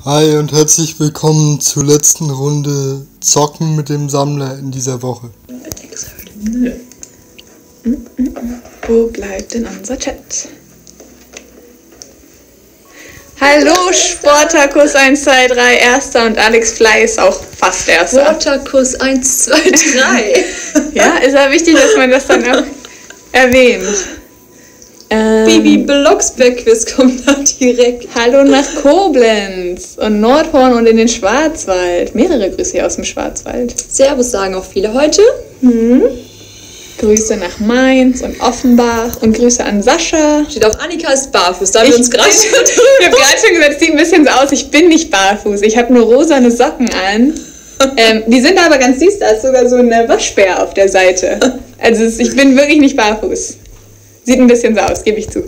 Hi und herzlich willkommen zur letzten Runde Zocken mit dem Sammler in dieser Woche. Wo bleibt denn unser Chat? Hallo Sportakus 1, 2, 3, Erster und Alex Fly ist auch fast Erster. Sportakus 1, 2, 3. Ja, ist ja wichtig, dass man das dann auch erwähnt. Bibi Blocksberg-Quiz kommt da direkt. Hallo nach Koblenz und Nordhorn und in den Schwarzwald. Mehrere Grüße hier aus dem Schwarzwald. Servus sagen auch viele heute. Grüße nach Mainz und Offenbach und Grüße an Sascha. Steht auch, Annika ist barfuß, da haben wir uns gerade schon Ich habe gerade schon gesagt, es sieht ein bisschen so aus, ich bin nicht barfuß. Ich habe nur rosane Socken an. Die sind aber ganz süß, da ist sogar so eine Waschbär auf der Seite. Also ich bin wirklich nicht barfuß. Sieht ein bisschen so aus, gebe ich zu.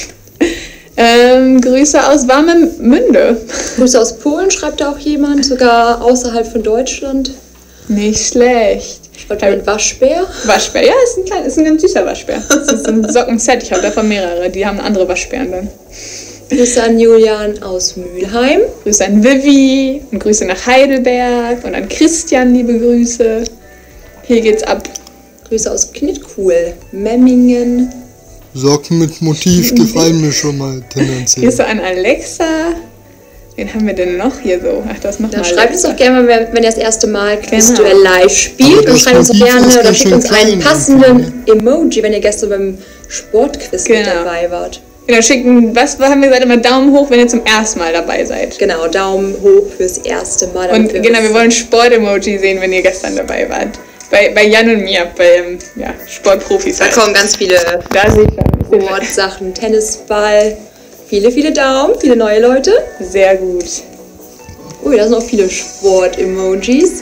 Grüße aus Warnemünde. Grüße aus Polen schreibt da auch jemand, sogar außerhalb von Deutschland. Nicht schlecht. Schreibt jemand Waschbär? Waschbär, ja, ist ein ganz süßer Waschbär. Das ist ein Sockenset, ich habe davon mehrere, die haben andere Waschbären dann. Grüße an Julian aus Mülheim. Grüße an Vivi und Grüße nach Heidelberg und an Christian, liebe Grüße. Hier geht's ab. Grüße aus Knitkuhl, Memmingen. Socken mit Motiv gefallen mir schon mal tendenziell. Grüße an Alexa. Wen haben wir denn noch hier so? Ach, das noch Ja, mal. schreibt uns doch gerne mal, wenn ihr das erste Mal Genau. Quizduell live spielt. Aber Und das schreibt uns doch Motiv gerne ist oder ganz schickt schön uns einen klein passenden Emoji, wenn ihr gestern beim Sportquiz mit Genau. dabei wart. Genau, schicken, was haben wir gesagt, immer Daumen hoch, wenn ihr zum ersten Mal dabei seid. Genau, Daumen hoch fürs erste Mal. Und genau, wir wollen Sport-Emoji sehen, wenn ihr gestern dabei wart. Bei Jan und mir, bei Sportprofis. Da halt. kommen ganz viele Da sehe ich schon. Sportsachen, Tennisball, viele Daumen, viele neue Leute. Sehr gut. Ui, da sind auch viele Sport-Emojis.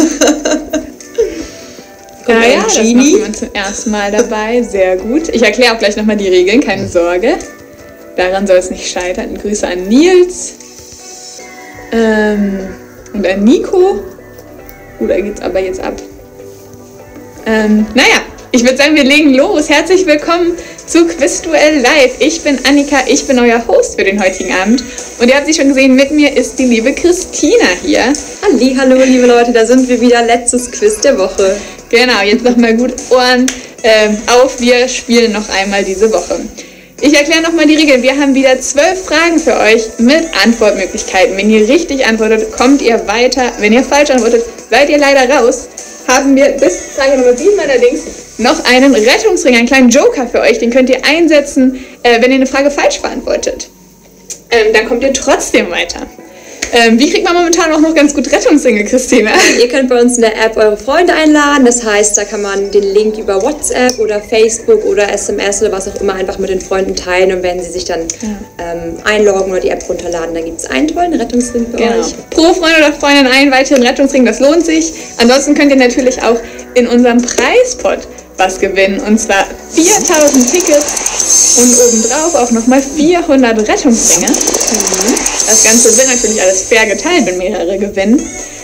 Kommt Ja, ein das Genie. macht jemand zum ersten Mal dabei. Sehr gut. Ich erkläre auch gleich nochmal die Regeln, keine Sorge. Daran soll es nicht scheitern. Grüße an Nils. Und an Nico. Da geht's aber jetzt ab. Naja, ich würde sagen, wir legen los. Herzlich willkommen zu Quizduell Live. Ich bin Annika, ich bin euer Host für den heutigen Abend. Und ihr habt sie schon gesehen, mit mir ist die liebe Christina hier. Hallo, liebe Leute, da sind wir wieder. Letztes Quiz der Woche. Genau, jetzt nochmal gut Ohren auf. Wir spielen noch einmal diese Woche. Ich erkläre nochmal die Regeln. Wir haben wieder 12 Fragen für euch mit Antwortmöglichkeiten. Wenn ihr richtig antwortet, kommt ihr weiter. Wenn ihr falsch antwortet, seid ihr leider raus. Haben wir bis Frage Nummer 7 allerdings noch einen Rettungsring, einen kleinen Joker für euch. Den könnt ihr einsetzen, wenn ihr eine Frage falsch beantwortet. Dann kommt ihr trotzdem weiter. Wie kriegt man momentan auch noch ganz gut Rettungsringe, Christina? Ihr könnt bei uns in der App eure Freunde einladen. Das heißt, da kann man den Link über WhatsApp oder Facebook oder SMS oder was auch immer einfach mit den Freunden teilen. Und wenn sie sich dann einloggen oder die App runterladen, dann gibt es einen tollen Rettungsring für euch. Pro Freund oder Freundin einen weiteren Rettungsring, das lohnt sich. Ansonsten könnt ihr natürlich auch in unserem Preispot was gewinnen. Und zwar 4000 Tickets und obendrauf auch nochmal 400 Rettungsringe. Das Ganze wird natürlich alles fair geteilt, wenn mehrere gewinnen.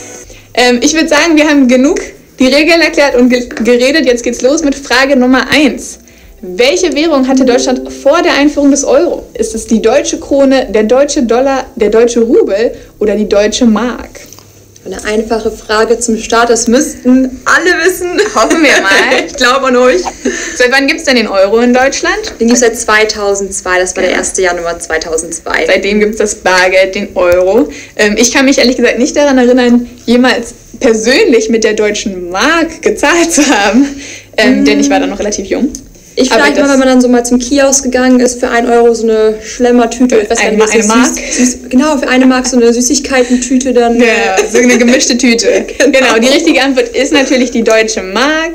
Ich würde sagen, wir haben genug die Regeln erklärt und geredet. Jetzt geht's los mit Frage Nummer 1. Welche Währung hatte Deutschland vor der Einführung des Euro? Ist es die deutsche Krone, der deutsche Dollar, der deutsche Rubel oder die deutsche Mark? Eine einfache Frage zum Start, das müssten alle wissen. Hoffen wir mal. Ich glaube an euch. Seit wann gibt es denn den Euro in Deutschland? Den gibt es seit 2002, das war der 1. Januar 2002. Seitdem gibt es das Bargeld, den Euro. Ich kann mich ehrlich gesagt nicht daran erinnern, jemals persönlich mit der deutschen Mark gezahlt zu haben, denn ich war da noch relativ jung. Ich vielleicht mal, wenn man dann so mal zum Kiosk gegangen ist, für 1 Euro so eine Schlemmertüte. Ich weiß gar nicht, eine Mark? Genau, für 1 Mark so eine Süßigkeitentüte dann. Ja, so eine gemischte Tüte. Genau, die richtige Antwort ist natürlich die deutsche Mark.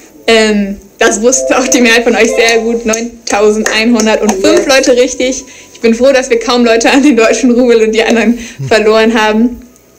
Das wusste auch die Mehrheit von euch sehr gut. 9.105 Leute richtig. Ich bin froh, dass wir kaum Leute an den deutschen Rubel und die anderen verloren haben.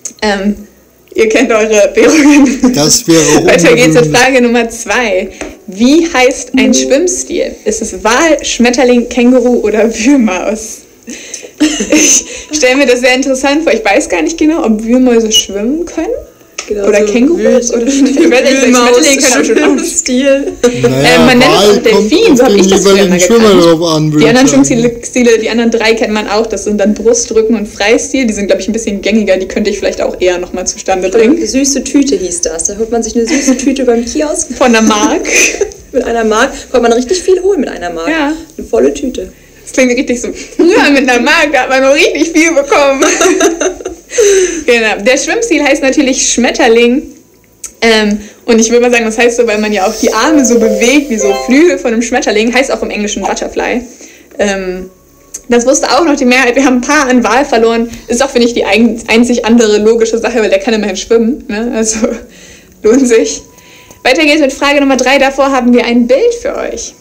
Ihr kennt eure Währungen. Das wäre Weiter geht's mit Frage Nummer 2. Wie heißt ein Schwimmstil? Ist es Wal, Schmetterling, Känguru oder Wühlmaus? Ich stelle mir das sehr interessant vor. Ich weiß gar nicht genau, ob Wühlmäuse schwimmen können. Genau, oder so Kängurus oder Schmetterlinge können schon auch Stil. man nennt es auch Delfin, so habe ich das früher immer gekannt. Die anderen Schwimmstile, die anderen 3 kennt man auch, das sind dann Brust, Rücken und Freistil, die sind glaube ich ein bisschen gängiger, die könnte ich vielleicht auch eher nochmal zustande bringen. Süße Tüte hieß das, da holt man sich eine süße Tüte beim Kiosk. Von einer Mark. Mit einer Mark, konnte man richtig viel holen mit einer Mark. Ja. Eine volle Tüte. Das klingt richtig so, früher mit einer Mark, da hat man noch richtig viel bekommen. Genau. Der Schwimmstil heißt natürlich Schmetterling. Und ich würde mal sagen, das heißt so, weil man ja auch die Arme so bewegt, wie so Flügel von einem Schmetterling, heißt auch im Englischen Butterfly. Das wusste auch noch die Mehrheit. Wir haben ein paar an Wahl verloren. Ist auch, finde ich, die einzig andere logische Sache, weil der kann immerhin schwimmen. Ne? Also lohnt sich. Weiter geht's mit Frage Nummer 3. Davor haben wir ein Bild für euch.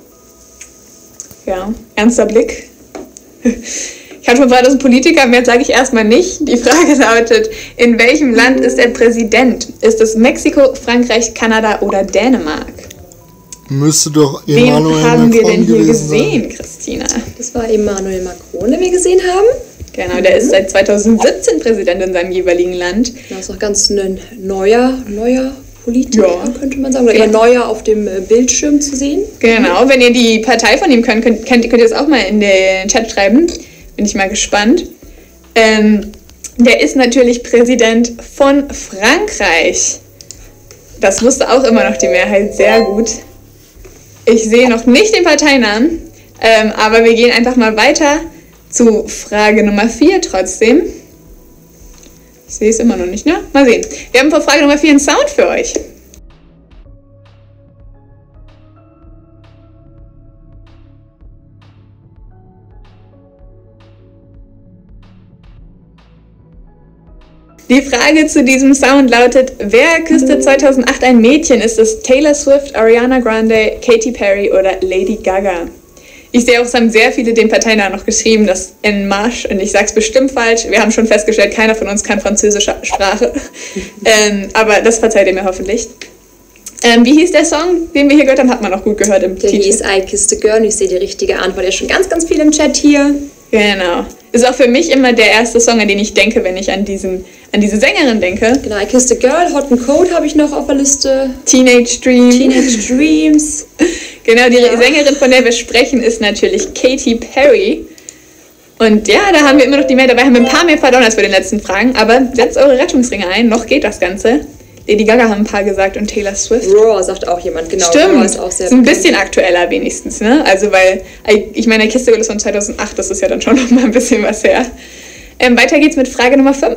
Ja, ernster Blick. Ich hatte schon gefragt, das ist ein Politiker, mehr sage ich erstmal nicht. Die Frage lautet, in welchem Land ist er Präsident? Ist es Mexiko, Frankreich, Kanada oder Dänemark? Müsste doch Wen Emmanuel Macron haben wir denn hier gesehen gesehen, Christina? Das war Emmanuel Macron, den wir gesehen haben. Genau, der ist seit 2017 Präsident in seinem jeweiligen Land. Das ist noch ganz ein neuer Politiker, Ja. könnte man sagen. Oder eher neuer auf dem Bildschirm zu sehen. Genau, wenn ihr die Partei von ihm könnt ihr das auch mal in den Chat schreiben. Bin ich mal gespannt. Der ist natürlich Präsident von Frankreich. Das wusste auch immer noch die Mehrheit sehr gut. Ich sehe noch nicht den Parteinamen, aber wir gehen einfach mal weiter zu Frage Nummer 4 trotzdem. Ich sehe es immer noch nicht, ne? Mal sehen. Wir haben vor Frage Nummer 4 einen Sound für euch. Die Frage zu diesem Sound lautet, wer küsste 2008 ein Mädchen? Ist es Taylor Swift, Ariana Grande, Katy Perry oder Lady Gaga? Ich sehe auch, es haben sehr viele den Parteinamen noch geschrieben, das En Marche, und ich sag's bestimmt falsch. Wir haben schon festgestellt, keiner von uns kann französische Sprache. Aber das verzeiht ihr mir hoffentlich. Wie hieß der Song, den wir hier gehört haben? Hat man auch gut gehört im Der Titel. hieß I Kissed a Girl und ich sehe die richtige Antwort. Ja, schon ganz, ganz viel im Chat hier. Genau. Ist auch für mich immer der erste Song, an den ich denke, wenn ich an diese Sängerin denke. Genau, I Kissed a Girl, Hot and Cold habe ich noch auf der Liste. Teenage Dream. Teenage Dreams. Genau, die Sängerin, von der wir sprechen, ist natürlich Katy Perry. Und ja, da haben wir immer noch die mehr dabei, haben wir ein paar mehr verloren als bei den letzten Fragen, aber setzt eure Rettungsringe ein, noch geht das Ganze. Lady Gaga haben ein paar gesagt und Taylor Swift. Raw sagt auch jemand, genau. Stimmt, Raw ist auch sehr ist ein bisschen aktueller wenigstens, ne? Also weil, ich meine, der Kiste ist von 2008, das ist ja dann schon noch mal ein bisschen was her. Weiter geht's mit Frage Nummer 5.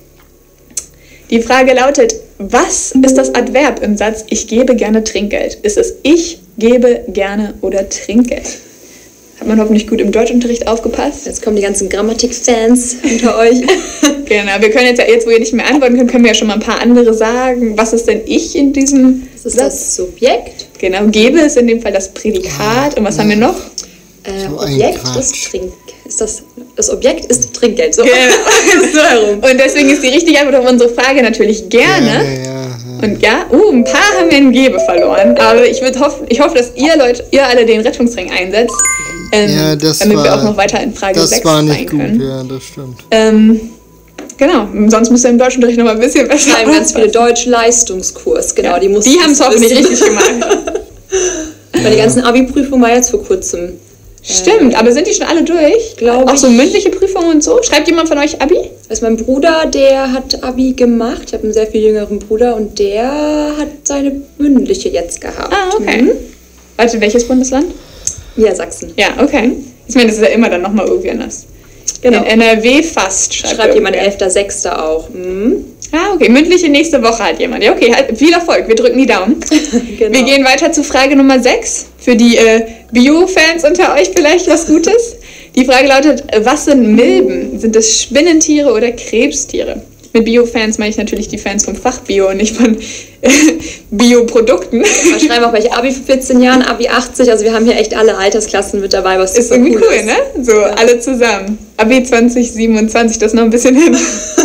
Die Frage lautet, was ist das Adverb im Satz, ich gebe gerne Trinkgeld? Ist es ich gebe gerne oder Trinkgeld? Hat man hoffentlich gut im Deutschunterricht aufgepasst? Jetzt kommen die ganzen Grammatik-Fans unter euch. Genau, wir können jetzt, wo ihr nicht mehr antworten könnt, können wir ja schon mal ein paar andere sagen. Was ist denn ich in diesem Das ist das Subjekt. Genau, gebe ist in dem Fall das Prädikat. Und was haben wir noch? So ein Objekt Quatsch. ist das Objekt ist Trinkgeld. So. Genau. So herum. Und deswegen ist die richtige Antwort auf unsere Frage natürlich gerne. Ja. Und ja, ein paar haben wir in Gebe verloren. Aber ich hoffe, dass ihr alle den Rettungsring einsetzt. Ja, das damit wir war- auch noch weiter in Frage 6 Das war nicht gut, können. ja, das stimmt. Genau, sonst müsst ihr im Deutschunterricht noch mal ein bisschen besser Schreiben ganz viele aufpassen. Deutsch-Leistungskurs, genau. Ja, Die haben es hoffentlich richtig gemacht. Weil die ganzen Abi-Prüfungen war jetzt vor kurzem. Stimmt, aber sind die schon alle durch? Glaub Auch so ich. mündliche Prüfungen und so? Schreibt jemand von euch Abi? Also mein Bruder, der hat Abi gemacht. Ich habe einen sehr viel jüngeren Bruder und der hat seine mündliche jetzt gehabt. Ah, okay. Mhm. Warte, welches Bundesland? Ja, Sachsen. Ja, okay. Ich meine, das ist ja immer dann nochmal irgendwie anders. Genau. In NRW fast, Schreibt jemand irgendwer. 11.06. auch. Mhm. Ah, okay. Mündliche nächste Woche hat jemand. Ja, okay. Viel Erfolg. Wir drücken die Daumen. Genau. Wir gehen weiter zu Frage Nummer 6. Für die Bio-Fans unter euch vielleicht was Gutes. Die Frage lautet, was sind Milben? Sind es Spinnentiere oder Krebstiere? Mit Bio-Fans meine ich natürlich die Fans vom Fach Bio und nicht von Bioprodukten. Wir schreiben auch welche Abi für 14 Jahren, Abi 80. Also wir haben hier echt alle Altersklassen mit dabei, was Ist super irgendwie cool, ist. ne? So, alle zusammen. Abi 2027, das ist noch ein bisschen hin.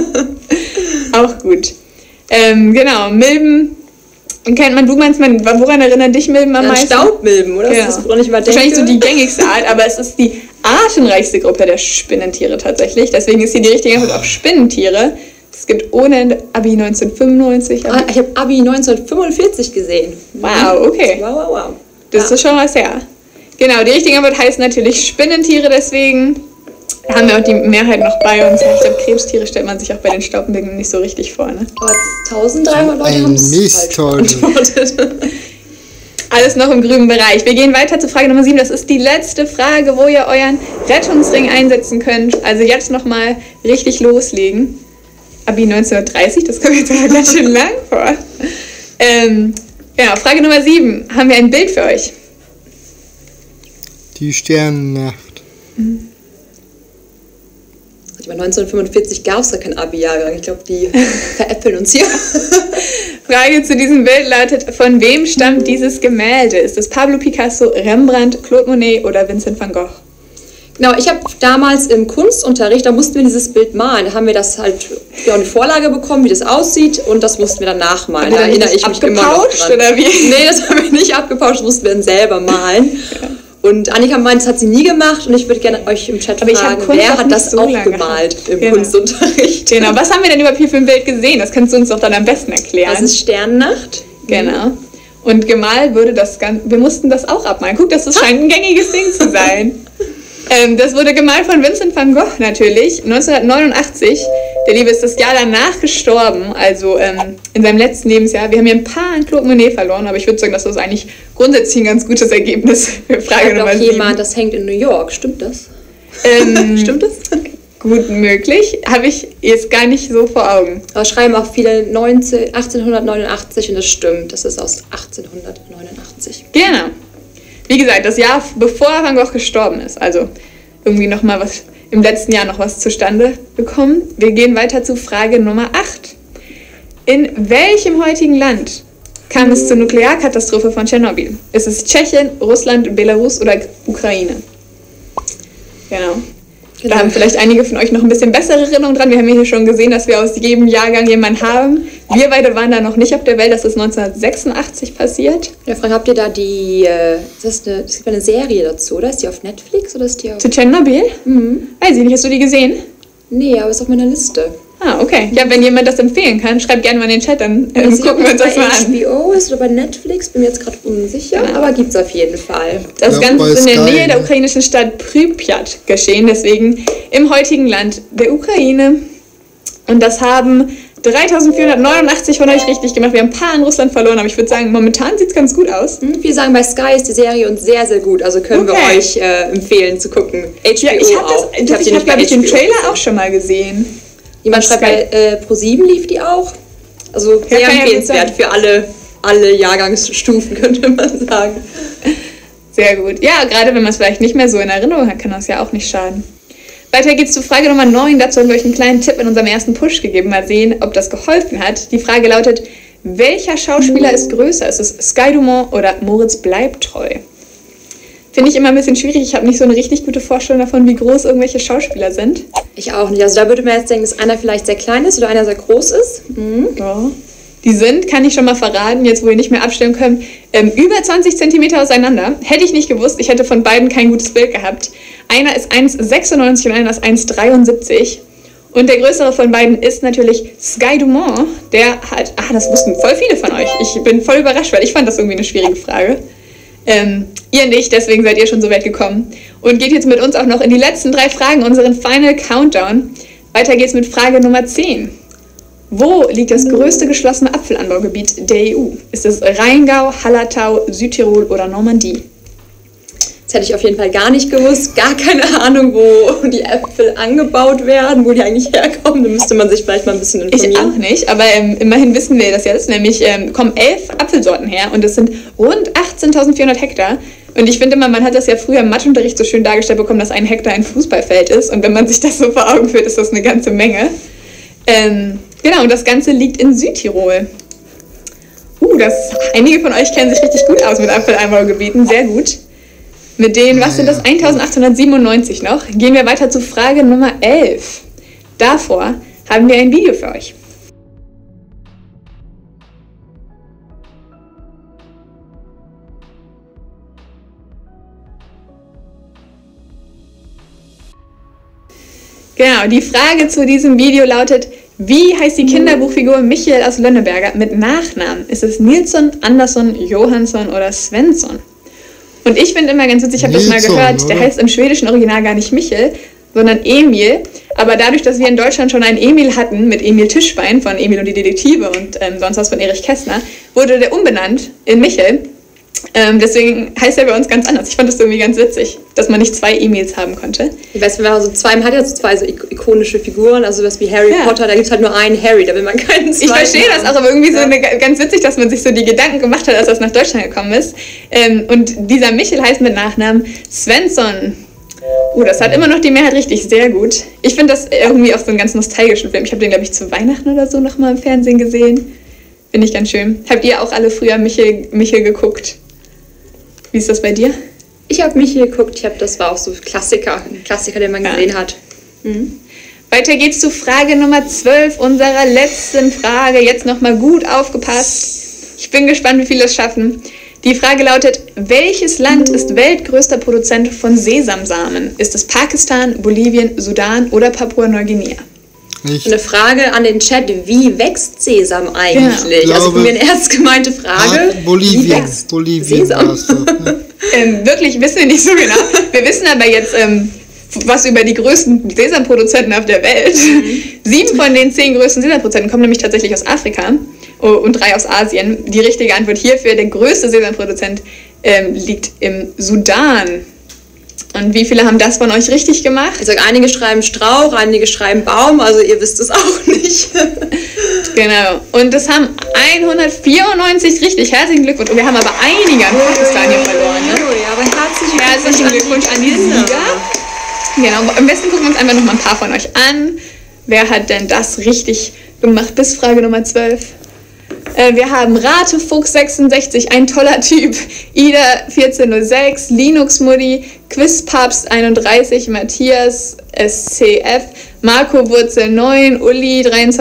Auch gut. Genau, Milben kennt man, du meinst, woran erinnern dich Milben am An meisten? Staubmilben, oder? Ja. Das ist, woran ich mal denke. Wahrscheinlich so die gängigste Art, aber es ist die artenreichste Gruppe der Spinnentiere tatsächlich. Deswegen ist hier die richtige Antwort auch Spinnentiere. Es gibt ohne Ende Abi 1995. Ah, ich habe Abi 1945 gesehen. Wow, okay. Wow. Das ist schon was, ja. Genau, die richtige Antwort heißt natürlich Spinnentiere, deswegen haben wir auch die Mehrheit noch bei uns. Ich glaube, Krebstiere stellt man sich auch bei den Staubbildungen nicht so richtig vor, ne? Aber 1300 Leute haben es falsch beantwortet. Alles noch im grünen Bereich. Wir gehen weiter zu Frage Nummer 7. Das ist die letzte Frage, wo ihr euren Rettungsring einsetzen könnt. Also jetzt nochmal richtig loslegen. Abi 1930, das kommt jetzt aber ganz schön lang vor. Genau, Frage Nummer 7. Haben wir ein Bild für euch? Die Sternennacht. Ich meine, 1945 gab es ja kein Abi-Jahrgang. Ich glaube, die veräppeln uns hier. Frage zu diesem Bild lautet, von wem stammt dieses Gemälde? Ist es Pablo Picasso, Rembrandt, Claude Monet oder Vincent van Gogh? Genau, ich habe damals im Kunstunterricht, da mussten wir dieses Bild malen. Da haben wir das halt eine Vorlage bekommen, wie das aussieht, und das mussten wir dann nachmalen. Da erinnere ich mich immer noch dran. Oder wie? Nee, das haben wir nicht abgepauscht, das mussten wir dann selber malen. Ja. Und Annika meint, das hat sie nie gemacht, und ich würde gerne euch im Chat fragen, wer hat das so auch gemalt im Kunstunterricht? Genau, was haben wir denn überhaupt hier für ein Bild gesehen? Das kannst du uns doch dann am besten erklären. Das ist Sternennacht. Genau. Und gemalt wurde das Ganze, wir mussten das auch abmalen. Guck, das scheint ein gängiges Ding zu sein. Das wurde gemalt von Vincent van Gogh natürlich, 1989. Der Liebe ist das Jahr danach gestorben, also in seinem letzten Lebensjahr. Wir haben hier ein paar an Claude Monet verloren, aber ich würde sagen, das ist eigentlich grundsätzlich ein ganz gutes Ergebnis für Frage Nummer 7. Jemand, das hängt in New York, stimmt das? Stimmt das? Gut möglich, habe ich jetzt gar nicht so vor Augen. Aber schreiben auch viele 1889 und das stimmt, das ist aus 1889. Genau. Wie gesagt, das Jahr bevor Van Gogh gestorben ist, also irgendwie nochmal was im letzten Jahr noch was zustande bekommen. Wir gehen weiter zu Frage Nummer 8. In welchem heutigen Land kam es zur Nuklearkatastrophe von Tschernobyl? Ist es Tschechien, Russland, Belarus oder Ukraine? Genau. Da haben vielleicht einige von euch noch ein bisschen bessere Erinnerungen dran. Wir haben hier schon gesehen, dass wir aus jedem Jahrgang jemanden haben. Wir beide waren da noch nicht auf der Welt. Das ist 1986 passiert. Ja, Frank, habt ihr da es gibt eine Serie dazu, oder? Ist die auf Netflix oder ist die auf... Zu Tschernobyl? Weiß ich nicht. Hast du die gesehen? Nee, aber ist auf meiner Liste. Ah, okay. Ja, wenn jemand das empfehlen kann, schreibt gerne mal in den Chat, dann gucken wir uns das mal an. Bei HBO ist oder bei Netflix, bin mir jetzt gerade unsicher, aber gibt's auf jeden Fall. Das Ganze ist in der Nähe der ukrainischen Stadt Pripyat geschehen, deswegen im heutigen Land der Ukraine. Und das haben 3489 von euch richtig gemacht. Wir haben ein paar in Russland verloren, aber ich würde sagen, momentan sieht es ganz gut aus. Wir sagen, bei Sky ist die Serie uns sehr, sehr gut. Also können wir euch empfehlen zu gucken. HBO ja, ich habe, glaube ich, den Trailer auch schon mal gesehen. Jemand schreibt, bei Pro7 lief die auch. Also sehr empfehlenswert für alle Jahrgangsstufen, könnte man sagen. Sehr gut. Ja, gerade wenn man es vielleicht nicht mehr so in Erinnerung hat, kann das ja auch nicht schaden. Weiter geht's zu Frage Nummer 9. Dazu haben wir euch einen kleinen Tipp in unserem ersten Push gegeben. Mal sehen, ob das geholfen hat. Die Frage lautet, welcher Schauspieler ist größer? Ist es Sky Dumont oder Moritz Bleibtreu? Finde ich immer ein bisschen schwierig. Ich habe nicht so eine richtig gute Vorstellung davon, wie groß irgendwelche Schauspieler sind. Ich auch nicht. Also da würde man jetzt denken, dass einer vielleicht sehr klein ist oder einer sehr groß ist. Ja. Die sind, kann ich schon mal verraten, jetzt wo ihr nicht mehr abstellen könnt, über 20 cm auseinander. Hätte ich nicht gewusst, ich hätte von beiden kein gutes Bild gehabt. Einer ist 1,96 und einer ist 1,73. Und der größere von beiden ist natürlich Sky Dumont. Der hat, das wussten voll viele von euch. Ich bin voll überrascht, weil ich fand das irgendwie eine schwierige Frage. Ihr nicht, deswegen seid ihr schon so weit gekommen. Und geht jetzt mit uns auch noch in die letzten 3 Fragen, unseren Final Countdown. Weiter geht's mit Frage Nummer 10. Wo liegt das größte geschlossene Apfelanbaugebiet der EU? Ist es Rheingau, Hallertau, Südtirol oder Normandie? Das hätte ich auf jeden Fall gar nicht gewusst. Gar keine Ahnung, wo die Äpfel angebaut werden, wo die eigentlich herkommen. Da müsste man sich vielleicht mal ein bisschen informieren. Ich auch nicht, aber immerhin wissen wir das jetzt. Nämlich kommen 11 Apfelsorten her und das sind rund 18.400 Hektar. Und ich finde immer, man hat das ja früher im Matheunterricht so schön dargestellt bekommen, dass ein Hektar ein Fußballfeld ist. Und wenn man sich das so vor Augen führt, ist das eine ganze Menge. Genau, und das Ganze liegt in Südtirol. Einige von euch kennen sich richtig gut aus mit Apfelanbaugebieten, sehr gut. Mit denen, was sind das, 1897 noch, gehen wir weiter zu Frage Nummer 11. Davor haben wir ein Video für euch. Genau, die Frage zu diesem Video lautet, Wie heißt die Kinderbuchfigur Michael aus Lönneberger mit Nachnamen? Ist es Nilsson, Andersson, Johansson oder Svensson? Und ich finde immer ganz witzig, ich habe das mal gehört, oder? Der heißt im schwedischen Original gar nicht Michael, sondern Emil. Aber dadurch, dass wir in Deutschland schon einen Emil hatten, mit Emil Tischbein von Emil und die Detektive und sonst was von Erich Kästner, wurde der umbenannt in Michael. Deswegen heißt er bei uns ganz anders. Ich fand das irgendwie ganz witzig, dass man nicht 2 Emils haben konnte. Ich weiß, wenn man so man hat ja so 2 so ikonische Figuren, also was wie Harry Potter, da gibt es halt nur einen Harry, da will man keinen zweiten. Ich verstehe das auch, aber irgendwie so ganz witzig, dass man sich so die Gedanken gemacht hat, als das nach Deutschland gekommen ist. Und dieser Michael heißt mit Nachnamen Svensson. Das hat immer noch die Mehrheit richtig, sehr gut. Ich finde das irgendwie auch so einen ganz nostalgischen Film. Ich habe den, glaube ich, zu Weihnachten oder so nochmal im Fernsehen gesehen. Finde ich ganz schön. Habt ihr auch alle früher Michael geguckt? Wie ist das bei dir? Ich habe Michael geguckt, das war auch so ein Klassiker, den man gesehen hat. Mhm. Weiter geht's zu Frage Nummer 12 unserer letzten Frage. Jetzt nochmal gut aufgepasst. Ich bin gespannt, wie viele es schaffen. Die Frage lautet, welches Land ist weltgrößter Produzent von Sesamsamen? Ist es Pakistan, Bolivien, Sudan oder Papua-Neuguinea? Eine Frage an den Chat, wie wächst Sesam eigentlich? Ja, also von mir eine ernst gemeinte Frage. Bolivien Sesam? war's doch, ne? Wirklich wissen wir nicht so genau. Wir wissen aber jetzt was über die größten Sesamproduzenten auf der Welt. 7 von den 10 größten Sesamproduzenten kommen nämlich tatsächlich aus Afrika und 3 aus Asien. Die richtige Antwort hierfür, der größte Sesamproduzent liegt im Sudan. Und wie viele haben das von euch richtig gemacht? Ich sage, einige schreiben Strauch, einige schreiben Baum, also ihr wisst es auch nicht. Genau. Und das haben 194 richtig. Herzlichen Glückwunsch. Und wir haben aber einige an Pakistan hier verloren. Ne? Ja, aber herzlichen Glückwunsch an die Sieger. Genau. Am besten gucken wir uns einfach noch mal ein paar von euch an. Wer hat denn das richtig gemacht bis Frage Nummer 12? Wir haben Ratefuchs66, ein toller Typ, Ida1406, Linux-Muddy, Quizpapst31, Matthias SCF, Marco Wurzel 9, Uli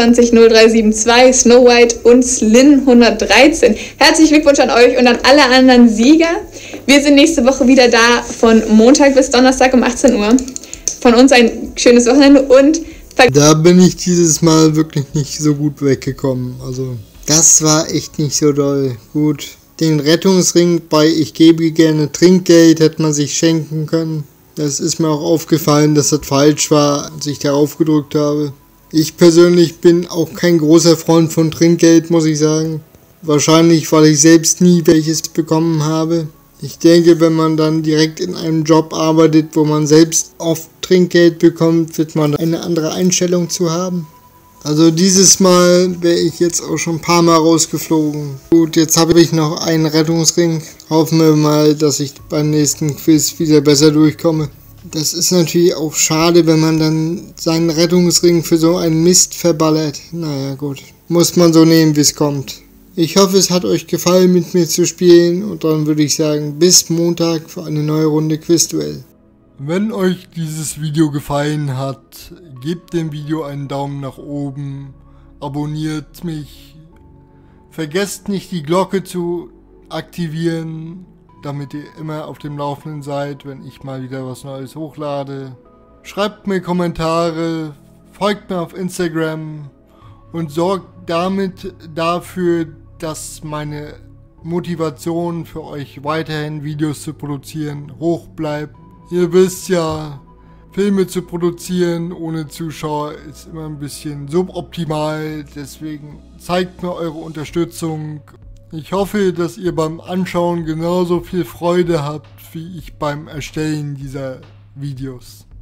230372, Snow White und Slin113. Herzlichen Glückwunsch an euch und an alle anderen Sieger. Wir sind nächste Woche wieder da von Montag bis Donnerstag um 18 Uhr. Von uns ein schönes Wochenende und... Da bin ich dieses Mal wirklich nicht so gut weggekommen, also... Das war echt nicht so doll. Gut, den Rettungsring bei Ich gebe gerne Trinkgeld hätte man sich schenken können. Das ist mir auch aufgefallen, dass das falsch war, als ich darauf gedrückt habe. Ich persönlich bin auch kein großer Freund von Trinkgeld, muss ich sagen. Wahrscheinlich, weil ich selbst nie welches bekommen habe. Ich denke, wenn man dann direkt in einem Job arbeitet, wo man selbst oft Trinkgeld bekommt, wird man eine andere Einstellung zu haben. Also dieses Mal wäre ich jetzt auch schon ein paar Mal rausgeflogen. Gut, jetzt habe ich noch einen Rettungsring. Hoffen wir mal, dass ich beim nächsten Quiz wieder besser durchkomme. Das ist natürlich auch schade, wenn man dann seinen Rettungsring für so einen Mist verballert. Naja gut, muss man so nehmen, wie es kommt. Ich hoffe, es hat euch gefallen, mit mir zu spielen. Und dann würde ich sagen, bis Montag für eine neue Runde Quizduell. Wenn euch dieses Video gefallen hat, gebt dem Video einen Daumen nach oben, abonniert mich, vergesst nicht die Glocke zu aktivieren, damit ihr immer auf dem Laufenden seid, wenn ich mal wieder was Neues hochlade. Schreibt mir Kommentare, folgt mir auf Instagram und sorgt damit dafür, dass meine Motivation für euch weiterhin Videos zu produzieren hoch bleibt. Ihr wisst ja, Filme zu produzieren ohne Zuschauer ist immer ein bisschen suboptimal, deswegen zeigt mir eure Unterstützung. Ich hoffe, dass ihr beim Anschauen genauso viel Freude habt wie ich beim Erstellen dieser Videos.